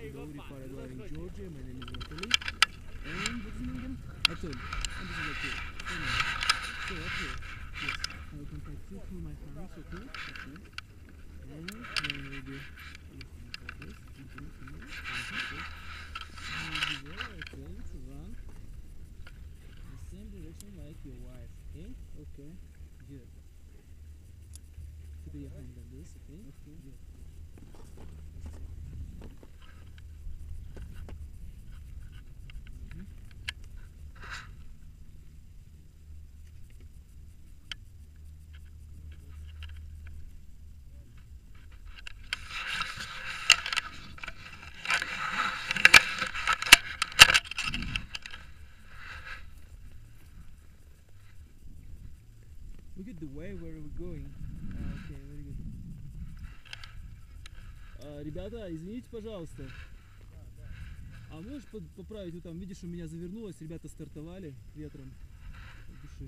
Hello, Paraguay in Georgia. My name is Natalie. And what's your name again? Atul. And this is Atul. So Atul. Yes. I will contact you through my hands, okay? Okay. And maybe this. Okay, to run the same direction like your wife, okay? Okay. Good. Put your hand on this, okay? Okay. Good. Look at the way where we're going. Okay, very good. Ребята, извините, пожалуйста. А можешь поправить, вот там, видишь, у меня завернулось, ребята стартовали ветром от души.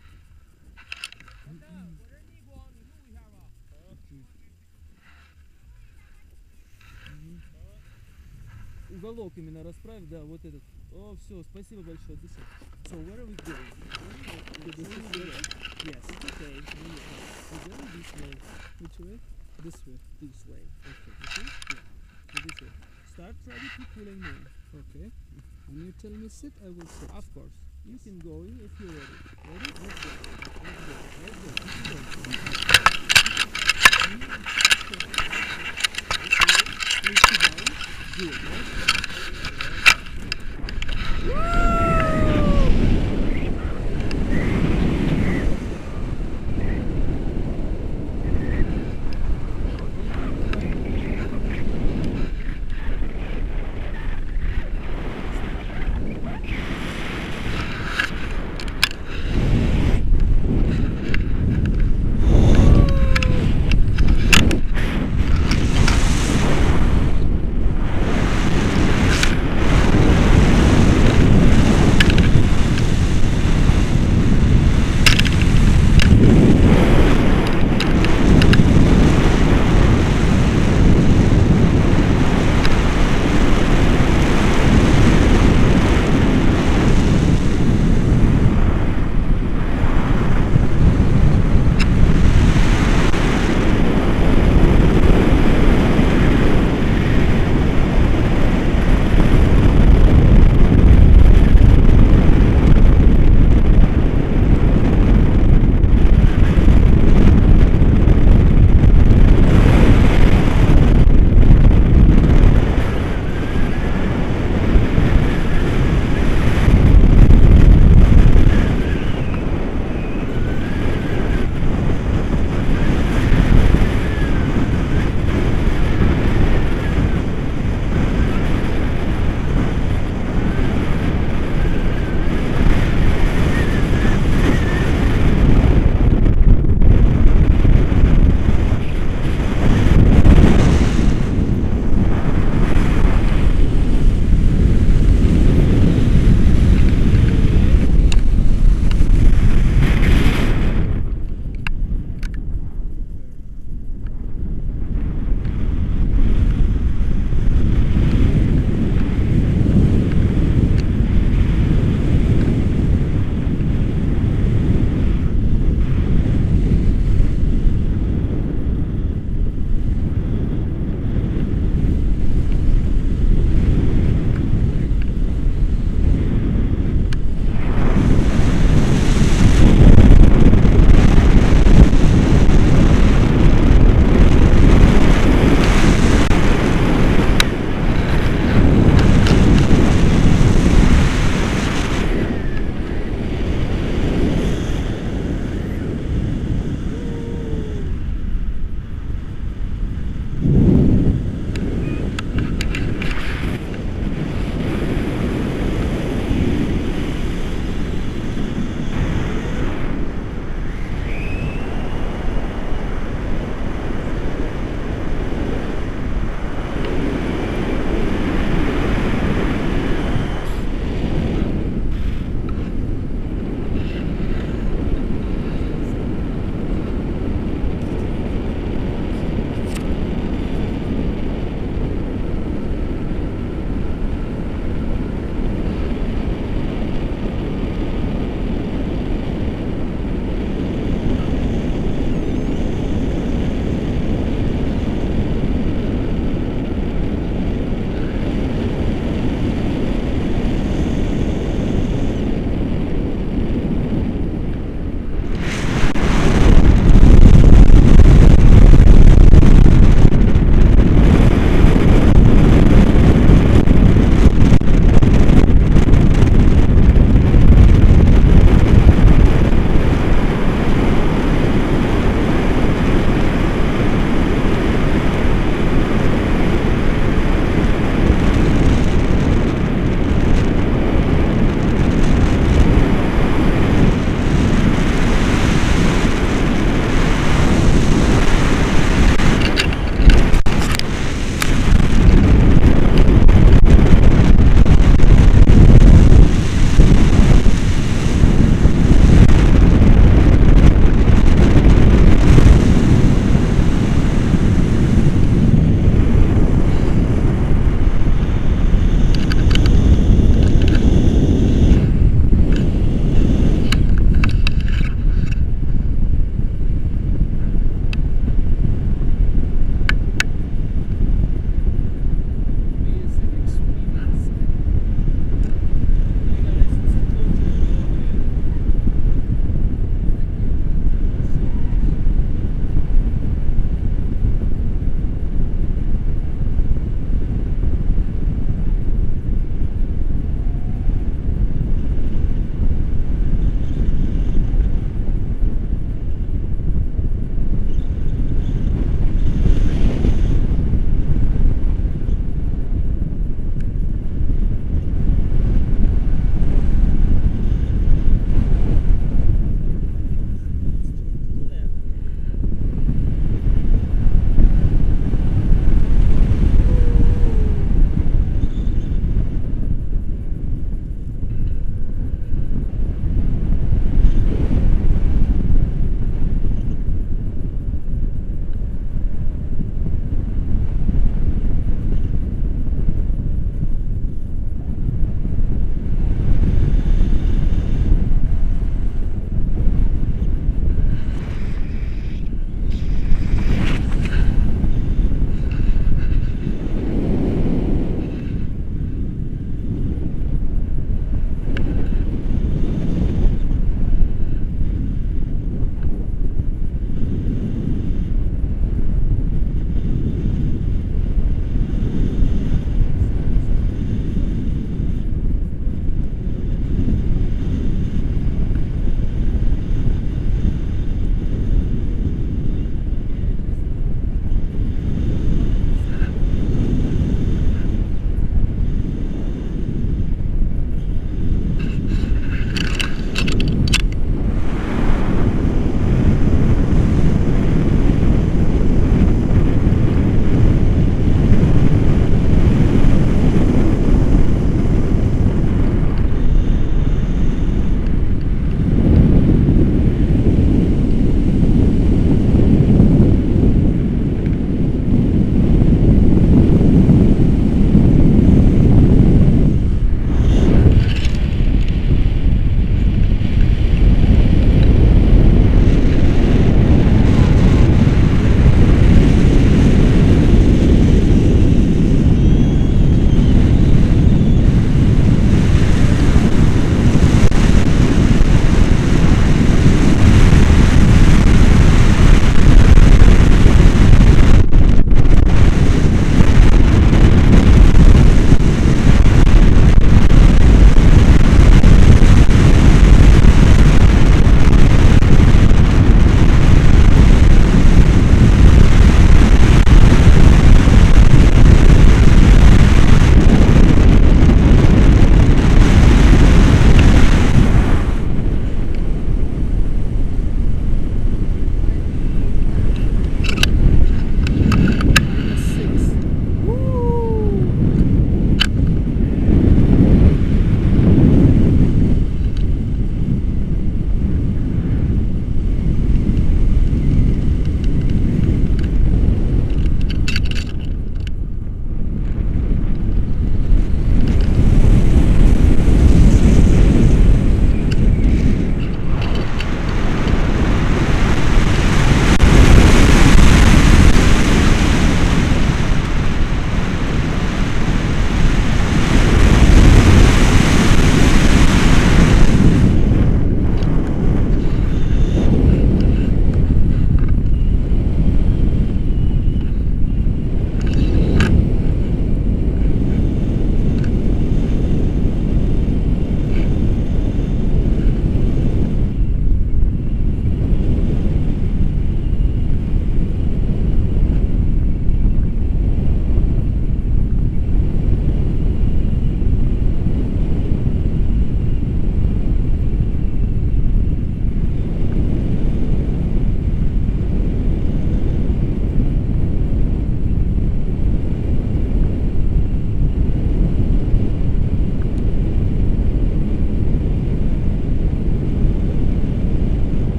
Уголок именно расправь, да, вот этот. О, все, спасибо большое, от души. So where are we going? This way? Yes. It's okay. We're going this way. Which way? This way. This way. Okay. Okay? Yeah. So this way. Start ready to pulling me. Okay. When you tell me sit, I will sit. Of course. You can go in if you're ready. Ready? Let's go. Let's go. Let's go. Please sit down. Good.